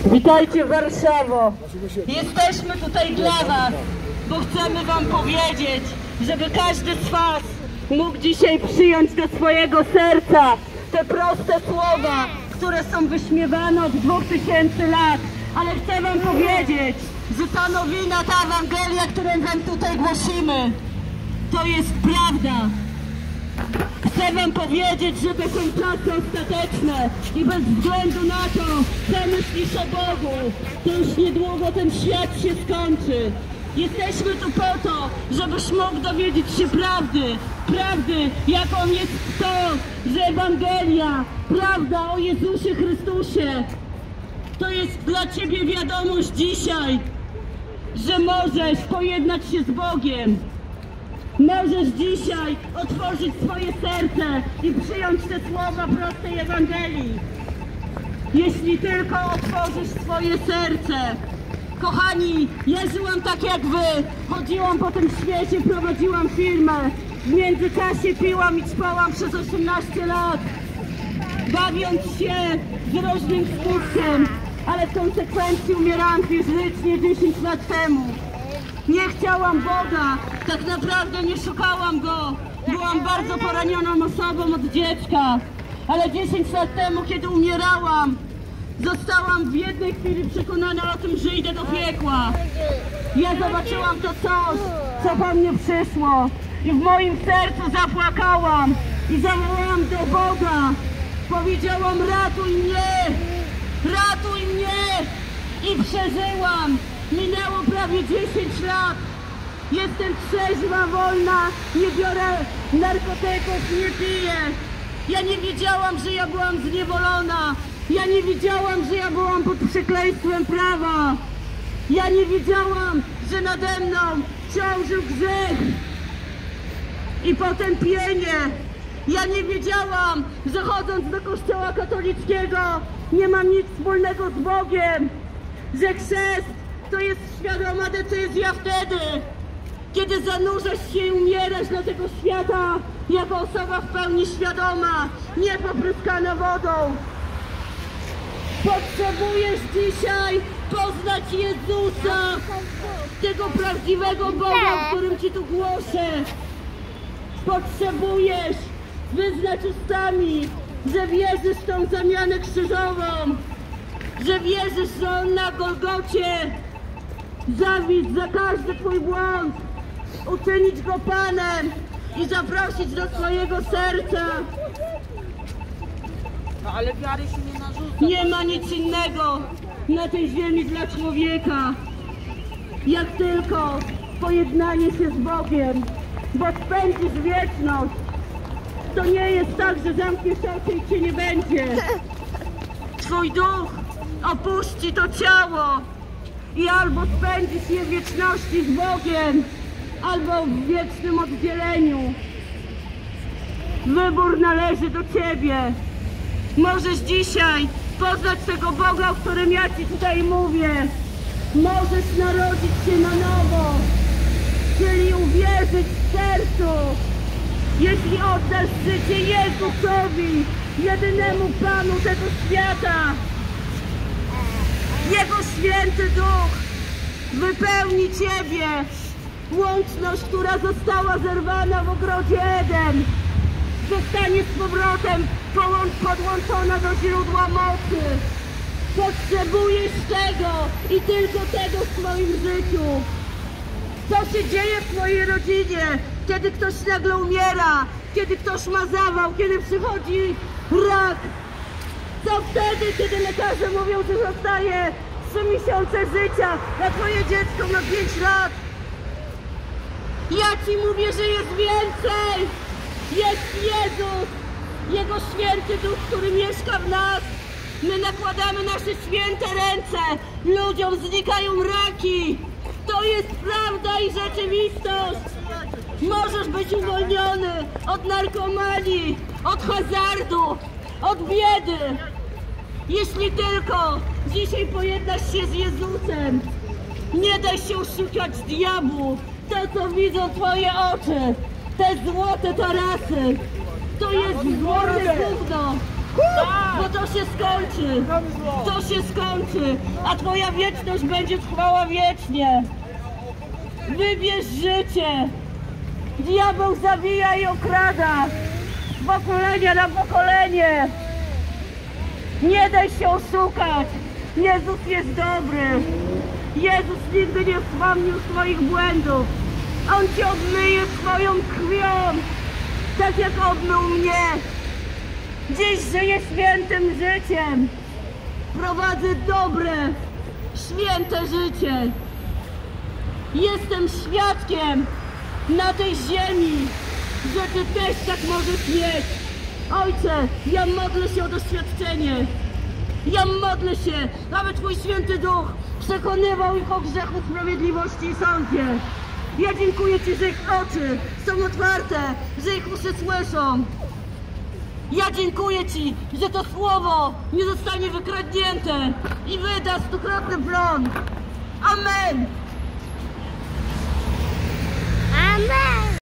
Witajcie Warszawo! Jesteśmy tutaj dla Was, bo chcemy Wam powiedzieć, żeby każdy z Was mógł dzisiaj przyjąć do swojego serca te proste słowa, które są wyśmiewane od 2000 lat. Ale chcę Wam powiedzieć, że ta nowina, ta Ewangelia, którą Wam tutaj głosimy, to jest prawda. Chcę Wam powiedzieć, że to są czasy ostateczne i bez względu na to, co myślisz o Bogu, to już niedługo ten świat się skończy. Jesteśmy tu po to, żebyś mógł dowiedzieć się prawdy, jaką jest to, że Ewangelia, prawda o Jezusie Chrystusie, to jest dla Ciebie wiadomość dzisiaj, że możesz pojednać się z Bogiem. Możesz dzisiaj otworzyć swoje serce i przyjąć te słowa prostej Ewangelii. Jeśli tylko otworzysz swoje serce. Kochani, ja żyłam tak jak Wy. Chodziłam po tym świecie, prowadziłam firmę. W międzyczasie piłam i ćpałam przez 18 lat. Bawiąc się z różnym skutkiem. Ale w konsekwencji umierałam fizycznie 10 lat temu. Nie chciałam Boga, tak naprawdę nie szukałam Go. Byłam bardzo poranioną osobą od dziecka. Ale 10 lat temu, kiedy umierałam, zostałam w jednej chwili przekonana o tym, że idę do piekła. Ja zobaczyłam to coś, co po mnie przyszło. I w moim sercu zapłakałam i zawołałam do Boga. Powiedziałam: ratuj mnie! Ratuj mnie! I przeżyłam. Minęło prawie 10 lat. Jestem trzeźwa, wolna, nie biorę narkotyków, nie piję. Ja nie wiedziałam, że ja byłam zniewolona. Ja nie wiedziałam, że ja byłam pod przekleństwem prawa. Ja nie wiedziałam, że nade mną ciążył grzech i potępienie. Ja nie wiedziałam, że chodząc do kościoła katolickiego nie mam nic wspólnego z Bogiem. Że chrzest to jest świadoma decyzja wtedy, kiedy zanurzasz się i umierasz dla tego świata jako osoba w pełni świadoma, nie popryskana wodą. Potrzebujesz dzisiaj poznać Jezusa, tego prawdziwego Boga, o którym Ci tu głoszę. Potrzebujesz wyznać ustami, że wierzysz w tą zamianę krzyżową, że wierzysz, że On na Golgocie zawisł za każdy Twój błąd, uczynić Go Panem i zaprosić do swojego serca. No ale wiary się nie narzuca. Nie ma nic innego na tej ziemi dla człowieka, jak tylko pojednanie się z Bogiem, bo spędzisz wieczność. To nie jest tak, że zamkniesz oczy i Cię nie będzie. Twój duch opuści to ciało i albo spędzisz je w wieczności z Bogiem, albo w wiecznym oddzieleniu. Wybór należy do Ciebie. Możesz dzisiaj poznać tego Boga, o którym ja Ci tutaj mówię. Możesz narodzić się na nowo, czyli uwierzyć w sercu. Jeśli oddasz życie Jezusowi, jedynemu Panu tego świata, Jego święty Duch wypełni Ciebie. Łączność, która została zerwana w ogrodzie Eden, zostanie z powrotem podłączona do źródła mocy. Potrzebujesz tego i tylko tego w swoim życiu. Co się dzieje w Twojej rodzinie, kiedy ktoś nagle umiera, kiedy ktoś ma zawał, kiedy przychodzi rak? Co wtedy, kiedy lekarze mówią, że zostaje 3 miesiące życia, a Twoje dziecko ma 5 lat? Ja Ci mówię, że jest więcej! Jest Jezus! Jego święty Duch, który mieszka w nas. My nakładamy nasze święte ręce. Ludziom znikają raki. To jest prawda i rzeczywistość. Możesz być uwolniony od narkomanii, od hazardu, od biedy. Jeśli tylko dzisiaj pojednasz się z Jezusem. Nie daj się oszukać diabłu. To, co widzą Twoje oczy, te złote tarasy, to jest złorne gówno. Bo to się skończy. To się skończy. A twoja wieczność będzie trwała wiecznie. Wybierz życie. Diabeł zabija i okrada. Z pokolenia na pokolenie. Nie daj się oszukać. Jezus jest dobry. Jezus nigdy nie wspomnił swoich błędów. On cię obmyje swoją krwią, tak jak obmył mnie. Dziś żyję świętym życiem. Prowadzę dobre, święte życie. Jestem świadkiem na tej ziemi, że ty też tak możesz mieć. Ojcze, ja modlę się o doświadczenie. Ja modlę się, aby Twój Święty Duch przekonywał ich o grzechu, sprawiedliwości i sądzie. Ja dziękuję Ci, że ich oczy są otwarte, że ich uszy słyszą. Ja dziękuję Ci, że to słowo nie zostanie wykradnięte i wyda 100-krotny plon. Amen.